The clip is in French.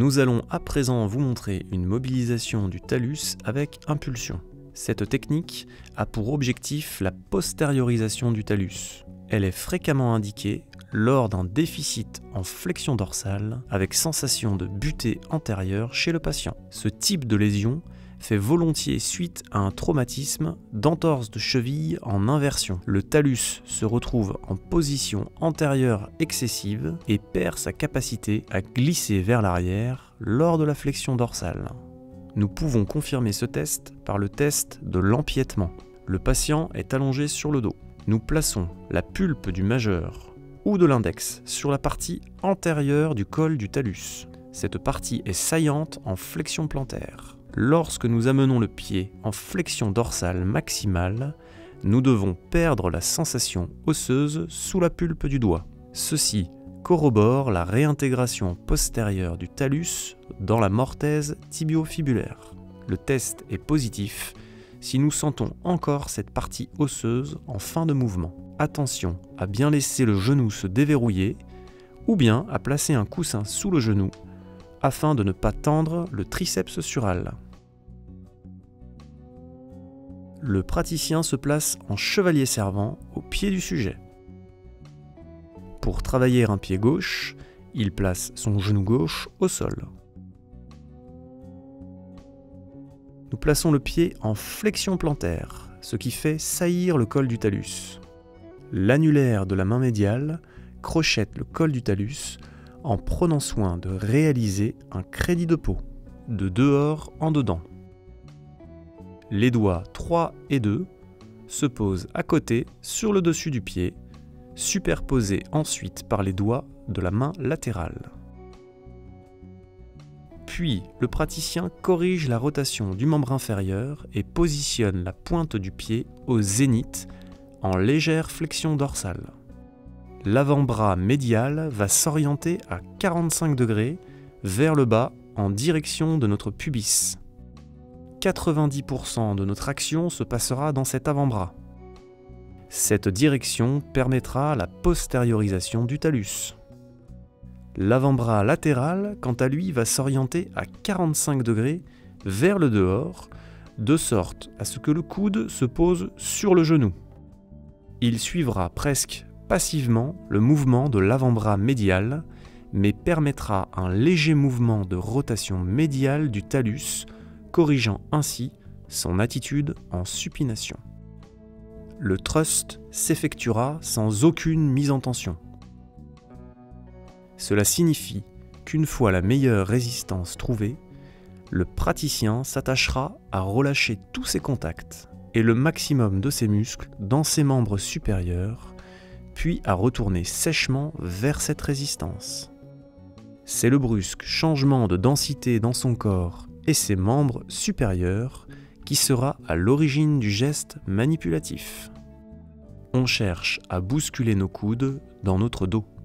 Nous allons à présent vous montrer une mobilisation du talus avec impulsion. Cette technique a pour objectif la postériorisation du talus. Elle est fréquemment indiquée lors d'un déficit en flexion dorsale avec sensation de butée antérieure chez le patient. Ce type de lésion fait volontiers suite à un traumatisme d'entorse de cheville en inversion. Le talus se retrouve en position antérieure excessive et perd sa capacité à glisser vers l'arrière lors de la flexion dorsale. Nous pouvons confirmer ce test par le test de l'empiètement. Le patient est allongé sur le dos. Nous plaçons la pulpe du majeur ou de l'index sur la partie antérieure du col du talus. Cette partie est saillante en flexion plantaire. Lorsque nous amenons le pied en flexion dorsale maximale, nous devons perdre la sensation osseuse sous la pulpe du doigt. Ceci corrobore la réintégration postérieure du talus dans la mortaise tibio-fibulaire. Le test est positif si nous sentons encore cette partie osseuse en fin de mouvement. Attention à bien laisser le genou se déverrouiller ou bien à placer un coussin sous le genou afin de ne pas tendre le triceps sural. Le praticien se place en chevalier servant au pied du sujet. Pour travailler un pied gauche, il place son genou gauche au sol. Nous plaçons le pied en flexion plantaire, ce qui fait saillir le col du talus. L'annulaire de la main médiale crochette le col du talus en prenant soin de réaliser un crédit de peau, de dehors en dedans. Les doigts 3 et 2 se posent à côté sur le dessus du pied, superposés ensuite par les doigts de la main latérale. Puis, le praticien corrige la rotation du membre inférieur et positionne la pointe du pied au zénith en légère flexion dorsale. L'avant-bras médial va s'orienter à 45 degrés vers le bas en direction de notre pubis. 90% de notre action se passera dans cet avant-bras. Cette direction permettra la postériorisation du talus. L'avant-bras latéral, quant à lui, va s'orienter à 45 degrés vers le dehors, de sorte à ce que le coude se pose sur le genou. Il suivra presque passivement le mouvement de l'avant-bras médial, mais permettra un léger mouvement de rotation médiale du talus, corrigeant ainsi son attitude en supination. Le thrust s'effectuera sans aucune mise en tension. Cela signifie qu'une fois la meilleure résistance trouvée, le praticien s'attachera à relâcher tous ses contacts et le maximum de ses muscles dans ses membres supérieurs, puis à retourner sèchement vers cette résistance. C'est le brusque changement de densité dans son corps et ses membres supérieurs qui sera à l'origine du geste manipulatif. On cherche à bousculer nos coudes dans notre dos.